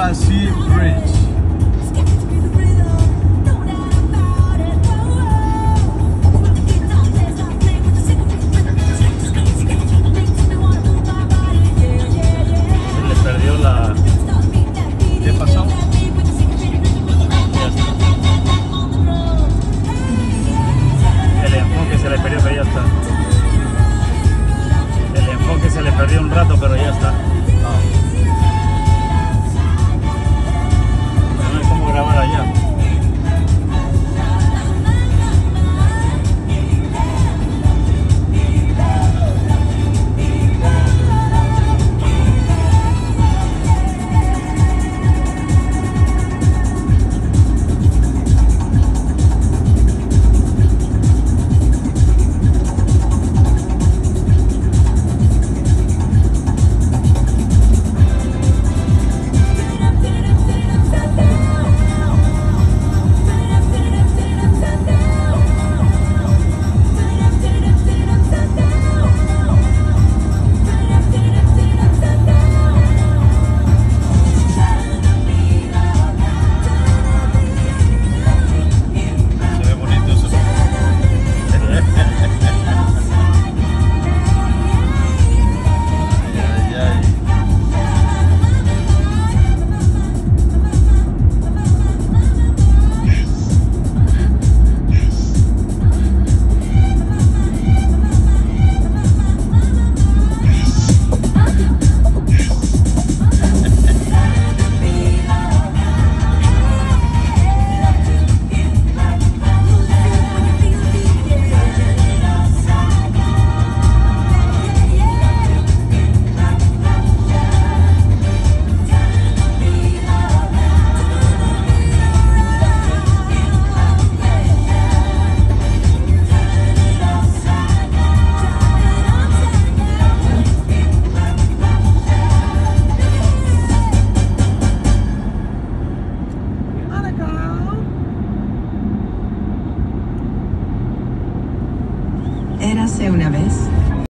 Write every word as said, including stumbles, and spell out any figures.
Sea Bridge. Se le perdió la... ¿Qué pasó? Ya está. El enfoque se le perdió, pero ya está. El enfoque se le perdió un rato, pero ya está. No hay cómo grabar allá. Se ve bonito eso. Ay, ay, ay. Érase una vez